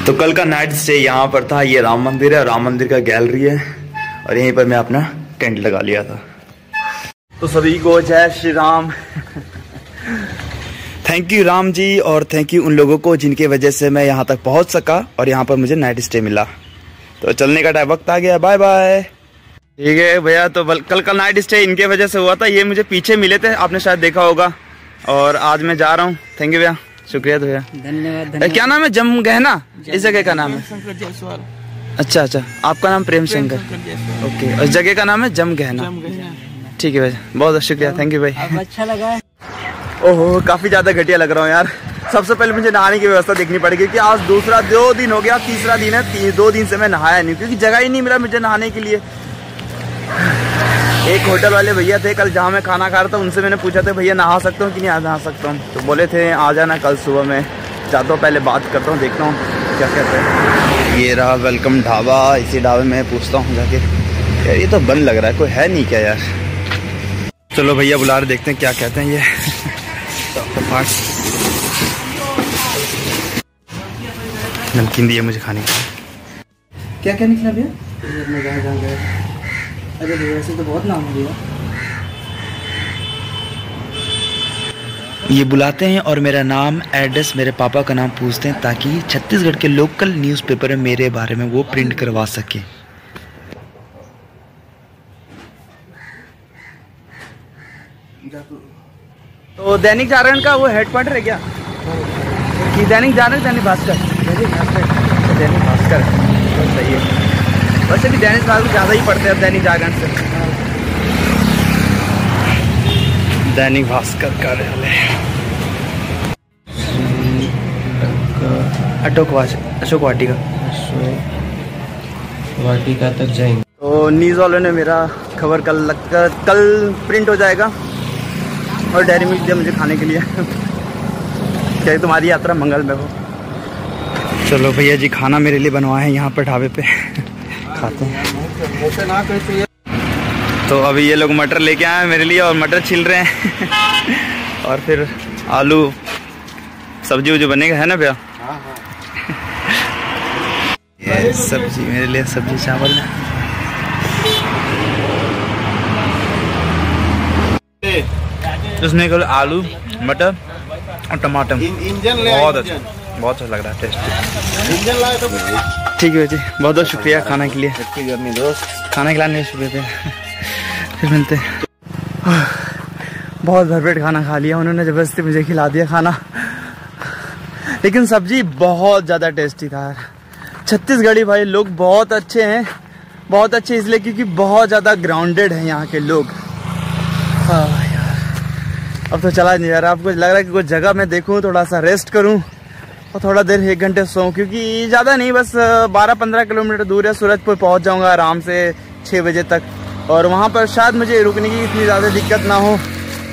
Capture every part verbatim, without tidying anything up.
तो कल का नाइट स्टे यहाँ पर था। ये राम मंदिर है, राम मंदिर का गैलरी है और यहीं पर मैं अपना टेंट लगा लिया था। तो सभी को जय श्री राम। थैंक यू राम जी और थैंक यू उन लोगों को जिनके वजह से मैं यहाँ तक पहुँच सका और यहाँ पर मुझे नाइट स्टे मिला। तो चलने का टाइम वक्त आ गया, बाय बाय। ठीक है भैया, तो कल का नाइट स्टे इनके वजह से हुआ था। ये मुझे पीछे मिले थे, आपने शायद देखा होगा। और आज मैं जा रहा हूँ। थैंक यू भैया, शुक्रिया तो भैया, धन्यवाद। क्या नाम है? जम गहना इस जगह का नाम है? अच्छा अच्छा, आपका नाम प्रेम शंकर, ओके। और जगह का नाम है जम गहना। ठीक है भाई, बहुत शुक्रिया, थैंक यू भाई। अच्छा लगा। ओहो, काफी ज्यादा घटिया लग रहा हूँ यार। सबसे पहले मुझे नहाने की व्यवस्था देखनी पड़ेगी क्योंकि आज दूसरा दो दिन हो गया, तीसरा दिन है, दो दिन से मैं नहाया नहीं क्योंकि जगह ही नहीं मिला मुझे नहाने के लिए। एक होटल वाले भैया थे कल जहाँ मैं खाना खा रहा था, उनसे मैंने पूछा था भैया नहा सकता हूँ कि नहीं नहा सकता हूँ, तो बोले थे आ जाना कल सुबह। मैं जाता हूँ, पहले बात करता हूँ, देखता हूँ क्या कहते हैं। ये रहा वेलकम ढाबा। इसी ढाबे में पूछता हूँ जाके। यार ये तो बंद लग रहा है, कोई है नहीं क्या यार? चलो भैया बुला रहे, देखते हैं क्या कहते हैं ये। नमकीन दिए मुझे खाने का। क्या क्या निकला भैया? अरे भैया ऐसे तो बहुत नाम दिया। ये बुलाते हैं और मेरा नाम, एड्रेस, मेरे पापा का नाम पूछते हैं ताकि छत्तीसगढ़ के लोकल न्यूज़पेपर में मेरे बारे में वो प्रिंट करवा सके। तो दैनिक जागरण का वो हेडक्वार्टर है क्या? कि दैनिक जागरण, दैनिक भास्कर? दैनिक भास्कर तो सही है। वैसे भी दैनिक भास्कर ज़्यादा ही पढ़ते हैं दैनिक जागरण से। दैनिक भास्कर कार्यालय अशोक अशोक वाटिका वाटिका तक जाएंगे। तो न्यूज़ वालों ने मेरा खबर कल लगकर कल प्रिंट हो जाएगा और डेयरी मिल्क दिया मुझे खाने के लिए। क्या तुम्हारी यात्रा मंगल में हो। चलो भैया जी खाना मेरे लिए बनवाए हैं यहाँ पर ढाबे पे, खाते हैं। तो अभी ये लोग मटर लेके आए हैं मेरे लिए और मटर छिल रहे हैं और फिर आलू सब्जी वब्जी बनेगा, है ना भैया? ये सब्जी मेरे लिए, सब्जी चावल है। उसमें केवल आलू, मटर और टमाटर। बहुत अच्छा, बहुत अच्छा लग रहा है, टेस्टी। ठीक है जी, बहुत बहुत शुक्रिया खाना के लिए, खाना खिलाने के शुक्रिया। फिर मिलते हैं। बहुत भरपेट खाना खा लिया उन्होंने, जबरदस्ती मुझे खिला दिया खाना, लेकिन सब्जी बहुत ज़्यादा टेस्टी था यार। छत्तीसगढ़ी भाई लोग बहुत अच्छे हैं, बहुत अच्छे इसलिए क्योंकि बहुत ज़्यादा ग्राउंडेड हैं यहाँ के लोग। हाँ यार, अब तो चला नहीं यार। आपको लग रहा है कि कोई जगह मैं देखूँ, थोड़ा सा रेस्ट करूँ और थोड़ा देर एक घंटे सोऊं, क्योंकि ज़्यादा नहीं, बस बारह पंद्रह किलोमीटर दूर है। सूरजपुर पहुँच जाऊँगा आराम से छः बजे तक और वहाँ पर शायद मुझे रुकने की इतनी ज़्यादा दिक्कत ना हो।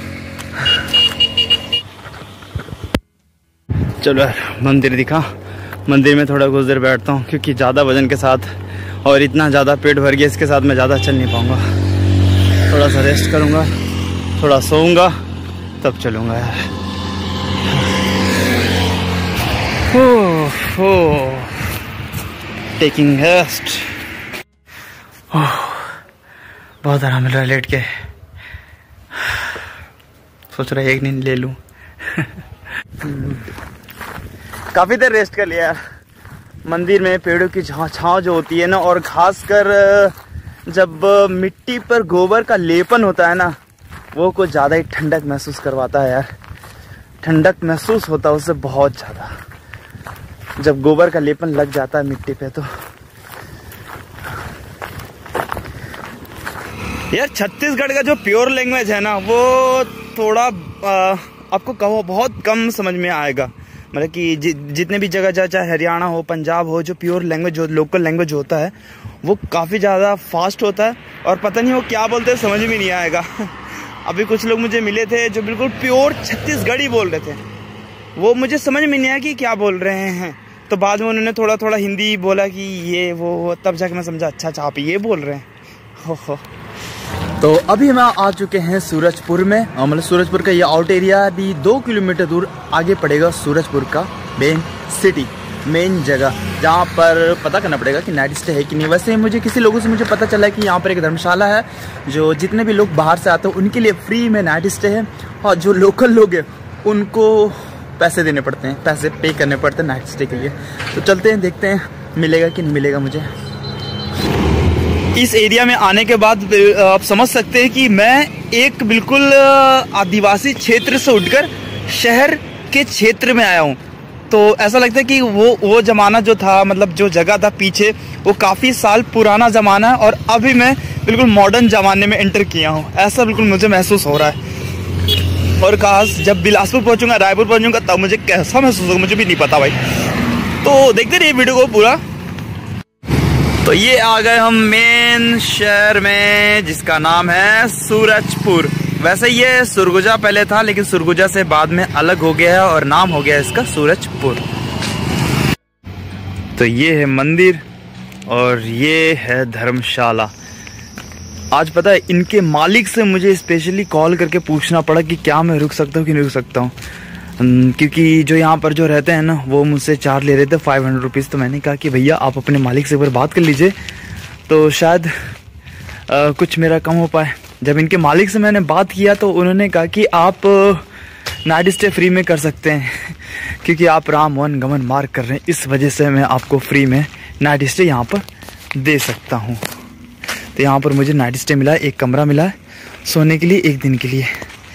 चलो यार, मंदिर दिखा, मंदिर में थोड़ा कुछ देर बैठता हूँ क्योंकि ज़्यादा वजन के साथ और इतना ज़्यादा पेट भर गया, इसके साथ मैं ज़्यादा चल नहीं पाऊँगा। थोड़ा सा रेस्ट करूँगा, थोड़ा सोऊंगा, तब चलूँगा यार। Oh oh, taking rest. बहुत आराम मिल रहा है लेट के। सोच रहा है एक नींद ले लूं। काफी देर रेस्ट कर लिया यार। मंदिर में पेड़ों की छांव जो होती है ना, और खासकर जब मिट्टी पर गोबर का लेपन होता है ना, वो कुछ ज़्यादा ही ठंडक महसूस करवाता है यार। ठंडक महसूस होता है उससे बहुत ज़्यादा, जब गोबर का लेपन लग जाता है मिट्टी पे। तो यार छत्तीसगढ़ का जो प्योर लैंग्वेज है ना, वो थोड़ा आ, आपको कहो बहुत कम समझ में आएगा। मतलब कि जि, जितने भी जगह जाए, चाहे हरियाणा हो, पंजाब हो, जो प्योर लैंग्वेज, जो लोकल लैंग्वेज होता है, वो काफ़ी ज़्यादा फास्ट होता है और पता नहीं वो क्या बोलते हैं, समझ में नहीं आएगा। अभी कुछ लोग मुझे मिले थे जो बिल्कुल प्योर छत्तीसगढ़ी बोल रहे थे, वो मुझे समझ में नहीं आया कि क्या बोल रहे हैं। तो बाद में उन्होंने थोड़ा थोड़ा हिंदी बोला कि ये वो, तब जाके मैं समझा अच्छा अच्छा आप ये बोल रहे हैं। हो हो तो अभी हम आ चुके हैं सूरजपुर में। मतलब सूरजपुर का ये आउट एरिया अभी दो किलोमीटर दूर आगे पड़ेगा सूरजपुर का मेन सिटी। मेन जगह जहाँ पर पता करना पड़ेगा कि नाइट स्टे है कि नहीं। वैसे मुझे किसी लोगों से मुझे पता चला है कि यहाँ पर एक धर्मशाला है जो जितने भी लोग बाहर से आते हैं उनके लिए फ्री में नाइट स्टे है, और जो लोकल लोग हैं उनको पैसे देने पड़ते हैं, पैसे पे करने पड़ते हैं नाइट स्टे के लिए। तो चलते हैं, देखते हैं मिलेगा कि नहीं मिलेगा मुझे। इस एरिया में आने के बाद आप समझ सकते हैं कि मैं एक बिल्कुल आदिवासी क्षेत्र से उठकर शहर के क्षेत्र में आया हूँ। तो ऐसा लगता है कि वो वो ज़माना जो था, मतलब जो जगह था पीछे, वो काफ़ी साल पुराना ज़माना है और अभी मैं बिल्कुल मॉडर्न ज़माने में एंटर किया हूँ, ऐसा बिल्कुल मुझे महसूस हो रहा है। और काश जब बिलासपुर पहुँचूंगा, रायपुर पहुँचूंगा, तब मुझे कैसा महसूस होगा मुझे भी नहीं पता भाई। तो देखते रहिए वीडियो को पूरा। तो ये आ गए हम मेन शहर में जिसका नाम है सूरजपुर। वैसे ये सुरगुजा पहले था, लेकिन सुरगुजा से बाद में अलग हो गया है और नाम हो गया है इसका सूरजपुर। तो ये है मंदिर और ये है धर्मशाला। आज पता है इनके मालिक से मुझे स्पेशली कॉल करके पूछना पड़ा कि क्या मैं रुक सकता हूँ कि नहीं रुक सकता हूँ, क्योंकि जो यहाँ पर जो रहते हैं ना वो मुझसे चार्ज ले रहे थे फाइव हंड्रेड रुपीज़। तो मैंने कहा कि भैया आप अपने मालिक से एक बार बात कर लीजिए तो शायद आ, कुछ मेरा कम हो पाए। जब इनके मालिक से मैंने बात किया तो उन्होंने कहा कि आप नाइट स्टे फ्री में कर सकते हैं, क्योंकि आप राम वन गमन मार्ग कर रहे हैं, इस वजह से मैं आपको फ्री में नाइट स्टे यहाँ पर दे सकता हूँ। तो यहाँ पर मुझे नाइट स्टे मिला है, एक कमरा मिला है सोने के लिए एक दिन के लिए।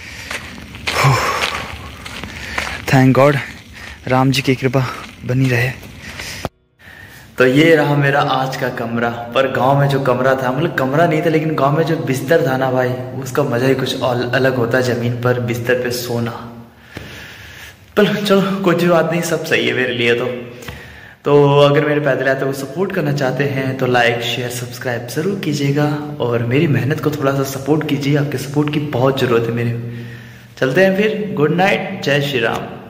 थैंक गॉड, राम जी की कृपा बनी रहे। तो ये रहा मेरा आज का कमरा। पर गांव में जो कमरा था, मतलब कमरा नहीं था लेकिन गांव में जो बिस्तर था ना भाई, उसका मज़ा ही कुछ अलग होता है, ज़मीन पर बिस्तर पे सोना। पर चलो कुछ बात नहीं, सब सही है मेरे लिए। तो तो अगर मेरे पैदल आते को सपोर्ट करना चाहते हैं तो लाइक शेयर सब्सक्राइब ज़रूर कीजिएगा और मेरी मेहनत को थोड़ा सा सपोर्ट कीजिए। आपके सपोर्ट की बहुत ज़रूरत है मेरे। चलते हैं फिर, गुड नाइट, जय श्री राम।